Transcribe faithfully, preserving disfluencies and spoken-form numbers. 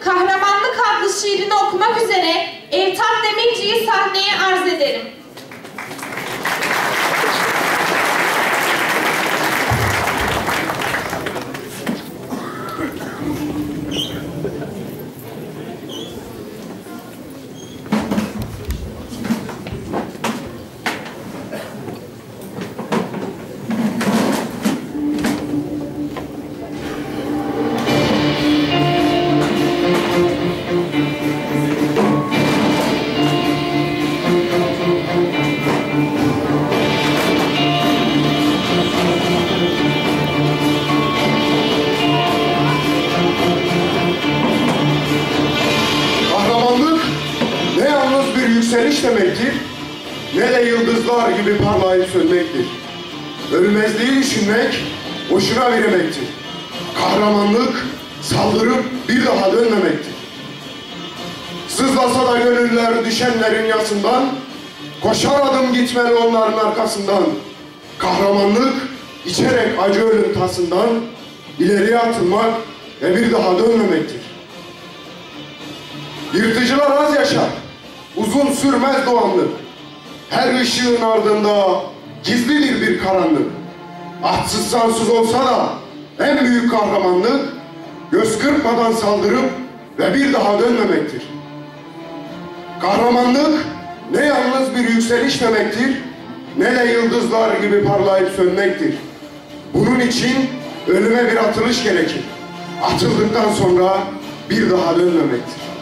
Kahramanlık adlı şiirini okumak üzere Evtat Demirci'yi sahneye arz ederim. Yükseliş demektir, ne de yıldızlar gibi parlayıp sönmektir. Ölmezliği düşünmek, boşuna veremektir. Kahramanlık, saldırıp bir daha dönmemektir. Sızlasa da gönüller düşenlerin yasından, koşar adım gitmeli onların arkasından. Kahramanlık, içerek acı ölüm tasından, ileriye atılmak ve bir daha dönmemektir. Yırtıcılar az yaşar. Uzun sürmez doğanlık. Her ışığın ardında gizlidir bir karanlık. Ahtsız sansız olsa da en büyük kahramanlık göz kırpmadan saldırıp ve bir daha dönmemektir. Kahramanlık ne yalnız bir yükseliş demektir, ne de yıldızlar gibi parlayıp sönmektir. Bunun için ölüme bir atılış gerekir. Atıldıktan sonra bir daha dönmemektir.